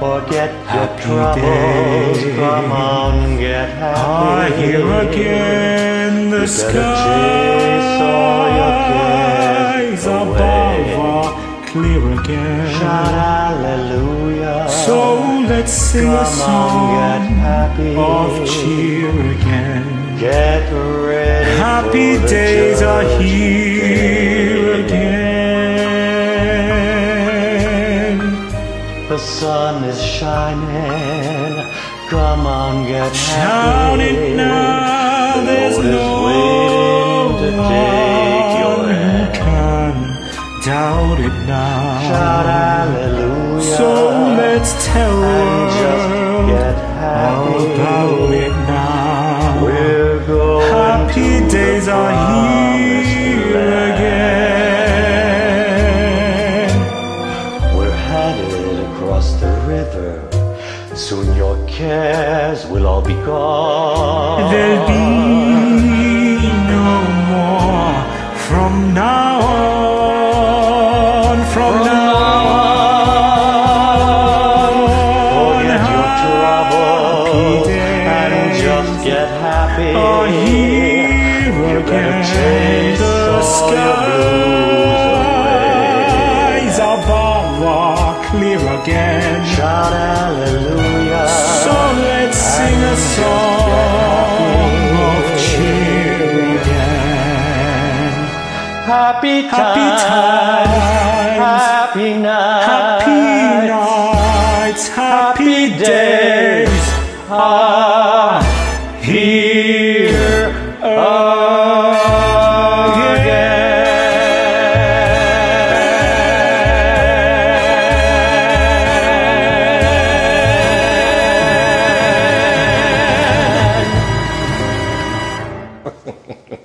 Forget your Happy troubles, days come on, get happy. are here again. The You better chase all your cares skies above away. are clear again. Shout hallelujah. So let's sing a Come on, get song happy. of cheer again. Get ready. Happy for the days are here judgment day. again. The sun is shining. Come on, get Shout happy. it now, The there's Lord is no waiting to take your one who hand. can doubt it now. Shout hallelujah. So let's tell the and just world get happy. about it now. We're going Happy to days the are promised here land. again. We're headed across the river. Soon your cares will all be gone. There'll be no more from now on. From now on. Forget your troubles and just get happy. Are here You better again. chase The all your blues away. skies above are clear again. Shout hallelujah. So let's sing a song of cheer again. Happy times, Happy times, happy nights, happy nights, happy days are here again.